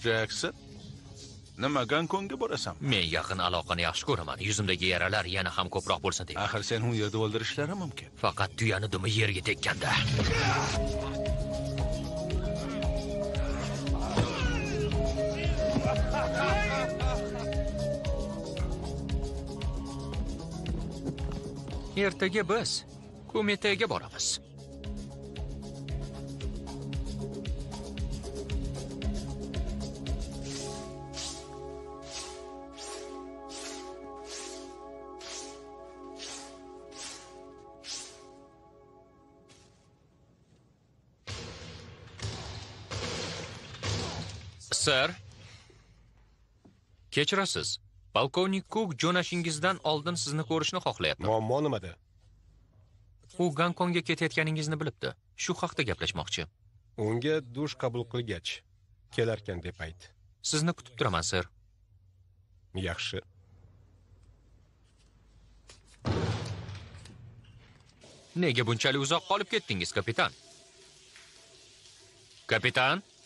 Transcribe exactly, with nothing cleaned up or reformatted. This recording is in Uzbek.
Jackson, nima Gonkongga borasan? Men yaqin aloqani yaxshi ko'raman. Yuzimdagi yaralar yana ham ko'proq bo'lsin deb. Axir sen u yerda o'ldirishlari mumkin. Faqat tuyani dumi yerga tekkanda. Ertaga biz Komitega boramiz. Sir, kechirasiz. Polkovnik Cook jo'nashingizdan oldin sizni ko'rishni xohlayapti. Muammo nimada? U Gonkongga ketayotganingizni bilibdi. Shu haqda gaplashmoqchi. Unga dush qabul qilgach, kelarkan deb ayt. Sizni kutib turaman, sir. Yaxshi. Nega bunchalik uzoq qolib ketdingiz, kapitan? Kapitan?